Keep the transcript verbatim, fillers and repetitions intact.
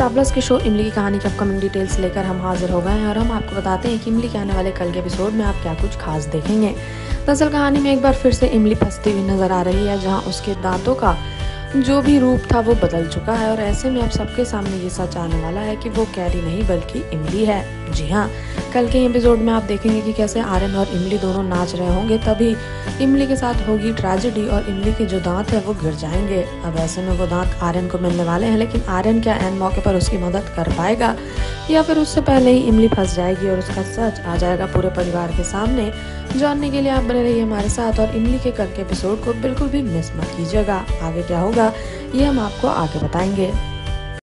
Star plus के show इमली की कहानी की अपकमिंग डिटेल्स लेकर हम हाजिर हो गए हैं और हम आपको बताते हैं कि इमली के आने वाले कल के एपिसोड में आप क्या कुछ खास देखेंगे। दरअसल कहानी में एक बार फिर से इमली फंसती हुई नजर आ रही है, जहां उसके दांतों का जो भी रूप था वो बदल चुका है और ऐसे में अब सबके सामने ये सच आने वाला है कि वो कैरी नहीं बल्कि इमली है। जी हाँ, कल के एपिसोड में आप देखेंगे कि कैसे आर्यन और इमली दोनों नाच रहे होंगे, तभी इमली के साथ होगी ट्रेजेडी और इमली के जो दांत है वो गिर जाएंगे। अब ऐसे में वो दांत आर्यन को मिलने वाले हैं, लेकिन आर्यन क्या ऐन मौके पर उसकी मदद कर पाएगा या फिर उससे पहले ही इमली फंस जाएगी और उसका सच आ जाएगा पूरे परिवार के सामने। जानने के लिए आप बने रहिए हमारे साथ और इमली के कल के एपिसोड को बिल्कुल भी मिस मत कीजिएगा। आगे क्या होगा ये हम आपको आगे बताएंगे।